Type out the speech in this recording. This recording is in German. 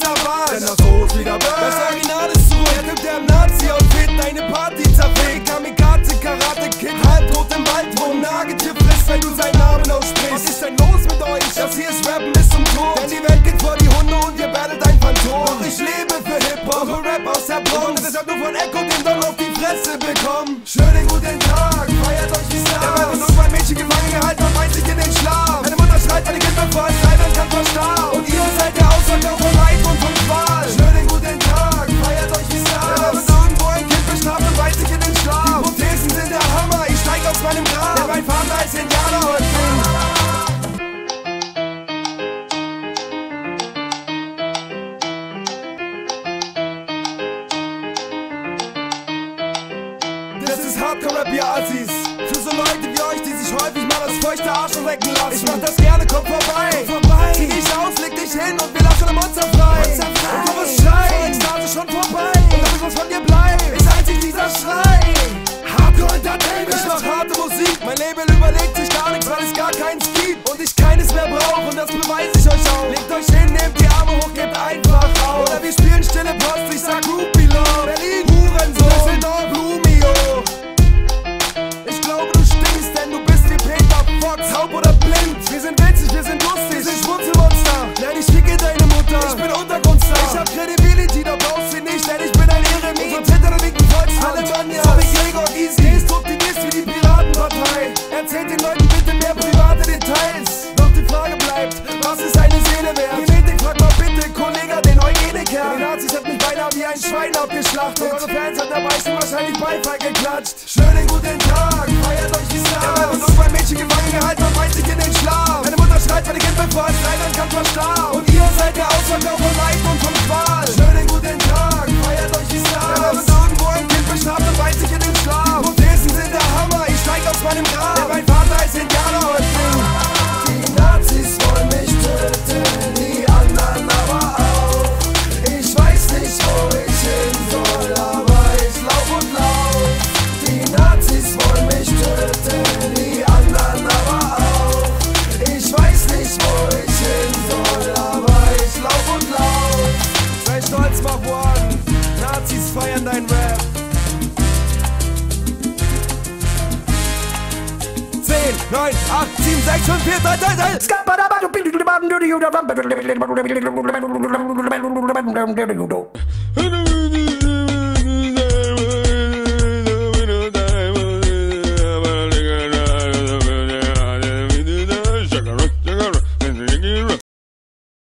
da warst. Denn das So ist wieder back. Das Original ist zurück. Der Typ, der im Nazi-Outfit deine Party zerfegt. Kamikaze, Karate-Kid, halbtot im Wald, wo ein Nagetier frisst, wenn du seinen Namen aussprichst. Was ist denn los mit euch? Das hier ist Rappen bis zum Tod. Denn die Welt geht vor die Hunde und ihr werdet ein Phantom. Doch ich lebe für Hip-Hop, für Rap aus der Bronx. Und deshalb nur von Echo den Don auf die Fresse bekommen. Schönen guten Tag, feiert euch wie Stars. Der Mann und mein Mädchen gefangen gehalten und weint sich in den Schlaf. Meine Mutter schreit, meine Kinder bevor es sein kann verstarben. Und ihr seid der Ausverkauf von Leid und von Qual. Schönen guten Tag, feiert euch wie Stars. Der Mann wird irgendwo ein Kind bestraft und weint sich in den Schlaf. Die Prothesen sind der Hammer, ich steig aus meinem Grab. Denn mein Vater ist Indianer und das ist Hardcore-Rap, ihr Assis. Für so Leute wie euch, die sich häufig mal das feuchte Arsch lecken lassen. Ich mach das gerne, komm vorbei. Zieh dich aus, leg dich hin und wir lassen im Monster frei. Und du wirst schreien, Ekstase schon vorbei. Und das ist, was von dir bleibt, ist einzig dieser Schrei. Hardcore Entertainment. Ich mach harte Musik, mein Label überlegt sich gar nichts, weil es gar keins gibt. Und ich keines mehr brauch und das beweise ich euch auch. Legt euch hin, nehmt die Arme hoch, gebt einfach auf. Oder wir spielen stille Post, ich sag Groupie Love. Berlin, Hurensohn, Düsseldorf, Lumio. Ich glaube, du stinkst, denn du bist wie Peter Fox, taub oder blind. Wir sind witzig, wir sind lustig, wir sind Schmutzelmonster. Nein, ich ficke deine Mutter, ich bin Untergrundstar. Ich hab Credibility, doch brauchst sie nicht, denn ich bin ein Eremit. Und hinter der linken Volksfront, Alemannia, so wie Gregor Gysi. Destruktivist wie die Piratenpartei. Erzählt den Leuten bitte mehr private Details. Doch die Frage bleibt, was ist eine Seele wert? Genetik, frag mal bitte, Kollege, den Eugeniker. Die Nazis hat mich beinahe wie ein Schwein abgeschlachtet. Eure Fans hat dabei schon wahrscheinlich Beifall geklatscht. Schönen guten Tag, feiert euch wie Stars. Der Mann und mein Mädchen gefangen gehalten und weint sich in den Schlaf. Meine Mutter schreit, meine Kinder bevor es sein kann verstarben. Und ihr seid der Ausverkauf von Leid und von Qual. Schönen guten Tag, feiert euch wie Stars. Der Mann wird irgendwo ein Kind bestraft und weint sich in den Schlaf. Die Prothesen sind der Hammer, ich steig aus meinem Grab. Denn mein Vater ist Indianer und die Nazis wollen mich töten, die anderen aber auch. Ich weiß nicht, wo ich hin soll, aber ich lauf und lauf. Die Nazis wollen mich töten, die anderen aber auch. Ich weiß nicht, wo ich hin soll, aber ich lauf und lauf. Sei stolz, Mabuan, Nazis feiern dein Rap. 10, 9, 8, 7, 6, 5, 4, 3, 2, 1.